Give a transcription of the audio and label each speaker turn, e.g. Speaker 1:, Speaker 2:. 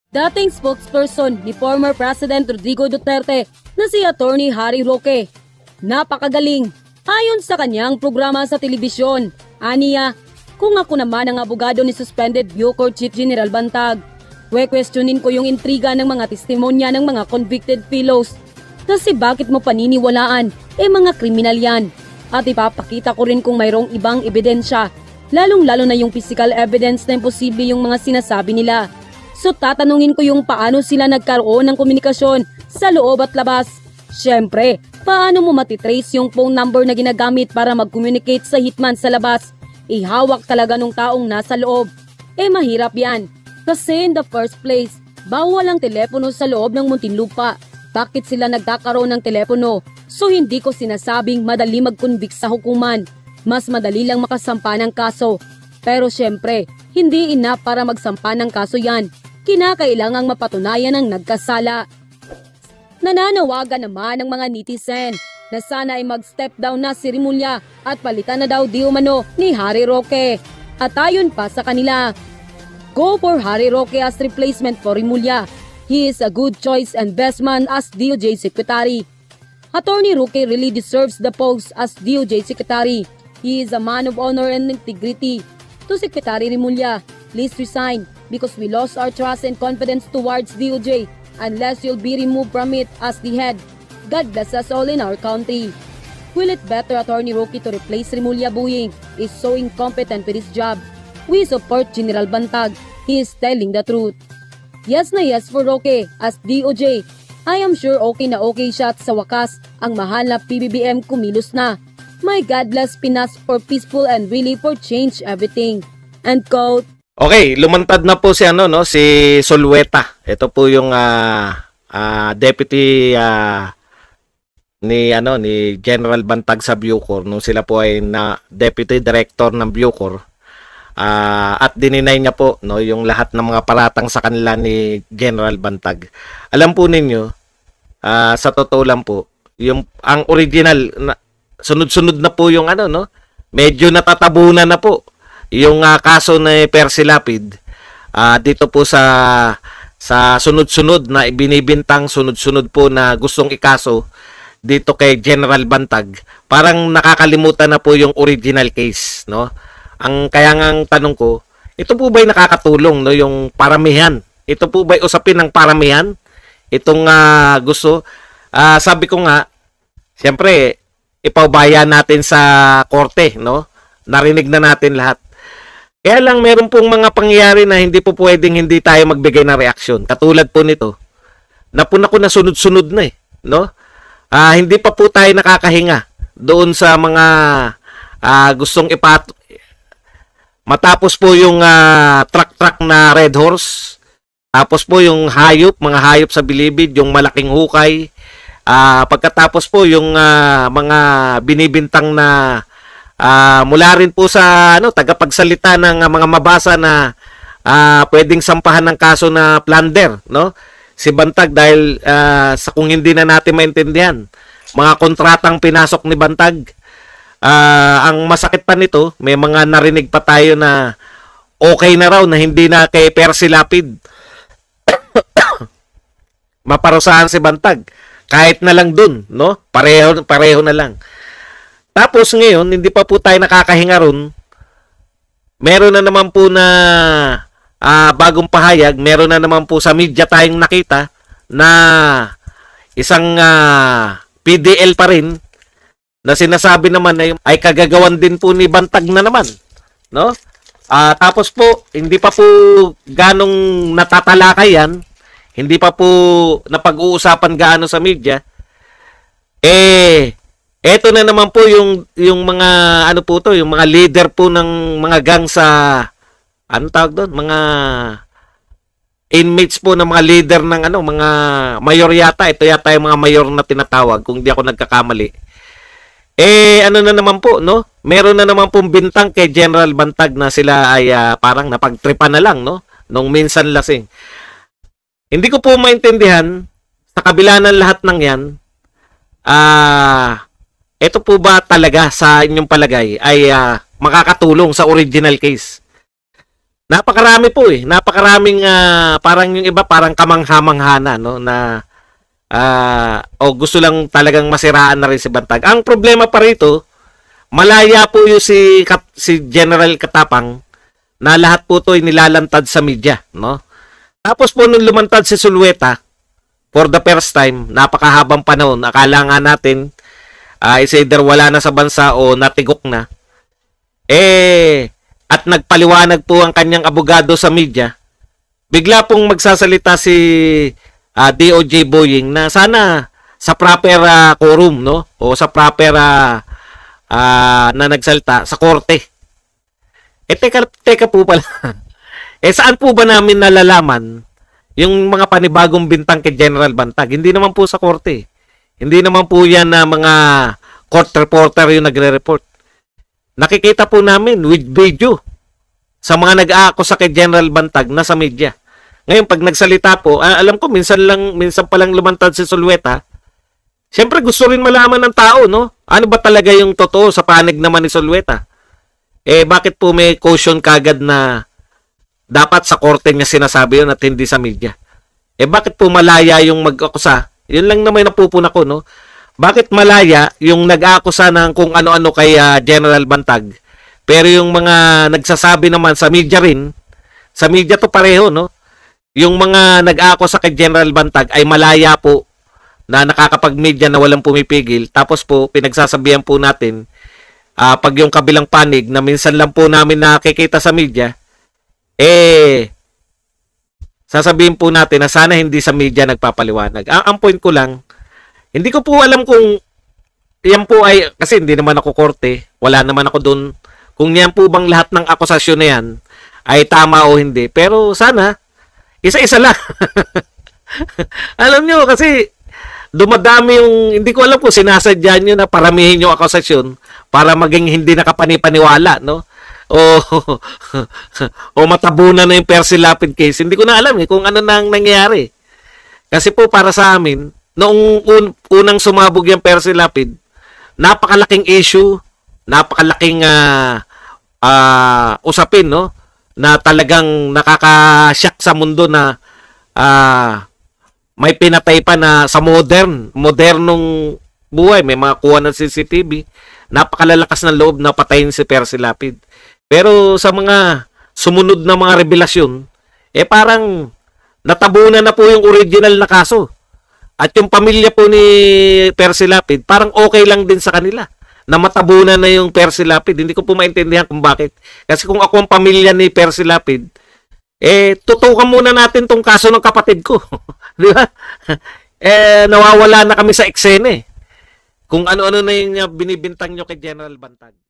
Speaker 1: Dating spokesperson ni former President Rodrigo Duterte na si Attorney Harry Roque. Napakagaling. Ayon sa kanyang programa sa telebisyon, aniya, kung ako naman ang abogado ni suspended Bucor Chief General Bantag, questionin ko yung intriga ng mga testimonya ng mga convicted fellows. Kasi bakit mo paniniwalaan, mga kriminal yan. At ipapakita ko rin kung mayroong ibang ebidensya, lalong-lalo na yung physical evidence na imposible yung mga sinasabi nila. So tatanungin ko yung paano sila nagkaroon ng komunikasyon sa loob at labas. Siyempre, paano mo matitrace yung phone number na ginagamit para mag-communicate sa hitman sa labas? Ihawak talaga nung taong nasa loob. Mahirap yan. Kasi in the first place, bawal ang telepono sa loob ng Muntinlupa. Bakit sila nagkakaroon ng telepono? So hindi ko sinasabing madali mag-convict sa hukuman. Mas madali lang makasampa ng kaso. Pero syempre, hindi enough para magsampa ng kaso yan. Kinakailangang mapatunayan ang nagkasala. Nananawagan naman ng mga netizen na sana ay mag-step down na si Rimulya at palitan na daw di umano ni Harry Roque. At ayon pa sa kanila, go for Harry Roque as replacement for Rimulya. He is a good choice and best man as DOJ Secretary. Attorney Roque really deserves the post as DOJ Secretary. He is a man of honor and integrity. To Secretary Rimulya, please resign because we lost our trust and confidence towards DOJ unless you'll be removed from it as the head. God bless us all in our country. Will it better Attorney Roque to replace Rimulya Buing is so incompetent with his job. We support General Bantag. He is telling the truth. Yes na yes for Roque as DOJ. I am sure okay na okay siya at sa wakas ang mahal na PBBM kumilos na. My God bless Pinas for peaceful and really for change everything. End quote.
Speaker 2: Okay, lumantad na po si si Solweta. Ito po yung deputy ni General Bantag sa Bucor nung sila po ay na deputy director ng Bucor. At dininay niya po yung lahat ng mga paratang sa kanila ni General Bantag. Alam po ninyo, sa totoo lang po, ang original sunod-sunod na po yung medyo natatabunan na po yung kaso ni Percy Lapid dito po sa sunod-sunod na ibinibintang sunod-sunod po na gustong ikaso dito kay General Bantag. Parang nakakalimutan na po yung original case, no? Kaya nga ang tanong ko, ito po ba'y nakakatulong yung paramihan? Ito po ba'y usapin ng paramihan? Itong gusto sabi ko nga, siyempre ipaubaya natin sa korte, no? Narinig na natin lahat. Kaya lang meron pong mga pangyayari na hindi po pwedeng hindi tayo magbigay ng reaksyon. Katulad po nito, napuna ko na sunod-sunod na no? Hindi pa po tayo nakakahinga doon sa mga gustong matapos po yung truck na Red Horse, tapos po yung mga hayop sa Bilibid, yung malaking hukay, pagkatapos po yung mga binibintang na mula rin po sa tagapagsalita ng mga mabasa na pwedeng sampahan ng kaso na plunder, no? Si Bantag dahil sa kung hindi na natin maintindihan, mga kontratang pinasok ni Bantag. Ang masakit pa nito, may mga narinig pa tayo na okay na raw na hindi na kay Percy Lapid maparusahan si Bantag. Kahit na lang dun, no? Pareho na lang. Tapos ngayon, hindi pa po tayo nakakahinga ron. Meron na naman po na bagong pahayag, meron na naman po sa media tayong nakita na isang PDL pa rin na sinasabi naman ay kagagawan din po ni Bantag na naman, no? Tapos po, hindi pa po ganong natatalakay yan, hindi pa po napag-uusapan gaano sa media. Eto na naman po yung mga yung mga leader po ng mga gang sa tawag doon, mga inmates po ng mga leader ng mga mayor yata. Ito yata yung mga mayor na tinatawag kung di ako nagkakamali. Na naman po, no? Meron na naman pong bintang kay General Bantag na sila ay parang napagtripan na lang, no? Nung minsan lasing. Hindi ko po maintindihan sa kabila ng lahat ng yan, ito po ba talaga sa inyong palagay ay makakatulong sa original case? Napakarami po eh. Napakaraming parang yung iba parang kamangha-manghana no na o gusto lang talagang masiraan na rin si Bantag. Ang problema pa rito, malaya po yung si General Katapang na lahat po to ay nilalantad sa media, no? Tapos po nung lumantad si Zulueta for the first time, napakahabang panahon, akala nga natin is either wala na sa bansa o natigok na. At nagpaliwanag po ang kanyang abogado sa media, bigla pong magsasalita si DOJ Boying na sana sa proper quorum, no? O sa proper na nagsalta sa korte. Teka po pala. Saan po ba namin nalalaman yung mga panibagong bintang kay General Bantag? Hindi naman po sa korte. Hindi naman po yan na mga court reporter yung nagre-report. Nakikita po namin with video sa mga nag-aakusa kay General Bantag na sa media. Ngayon, pag nagsalita po, alam ko, minsan pa lang lumantad si Zulueta. Siyempre, gusto rin malaman ng tao, no? Ano ba talaga yung totoo sa panig naman ni Zulueta? Bakit po may caution kagad na dapat sa korte niya sinasabi yun at hindi sa media? Bakit po malaya yung mag-akusa? Yun lang naman napupuna ko, no? Bakit malaya yung nag-aakusa ng kung ano-ano kay General Bantag? Pero yung mga nagsasabi naman sa media rin, sa media to pareho, no? Yung mga nag-aakusa kay General Bantag ay malaya po na nakakapag-media na walang pumipigil. Tapos po, pinagsasabihan po natin, pag yung kabilang panig na minsan lang po namin nakikita sa media, sasabihin po natin na sana hindi sa media nagpapaliwanag. Ang point ko lang, hindi ko po alam kung yan po ay, kasi hindi naman ako korte, wala naman ako doon, kung yan po bang lahat ng akusasyon na yan ay tama o hindi. Pero sana, isa-isa lang. Alam nyo, kasi dumadami yung, hindi ko alam kung sinasadya nyo na paramihin yung akusasyon para maging hindi nakapanipaniwala, no? O matabunan na yung Percy Lapid case. Hindi ko na alam kung ano nang nangyayari. Kasi po para sa amin, noong unang sumabog yung Percy Lapid, napakalaking issue, napakalaking usapin, no? Na talagang nakakashock sa mundo na may pinatay pa na sa modernong buhay, may mga kuha ng CCTV, napakalalakas ng loob na patayin si Percy Lapid. Pero sa mga sumunod na mga revelasyon, parang natabunan na po yung original na kaso. At yung pamilya po ni Percy Lapid, parang okay lang din sa kanila na matabunan na yung Percy Lapid. Hindi ko po maintindihan kung bakit. Kasi kung ako ang pamilya ni Percy Lapid, tutukan muna natin tong kaso ng kapatid ko. Di ba? Nawawala na kami sa eksena. Kung ano-ano na yung binibintang nyo kay General Bantag.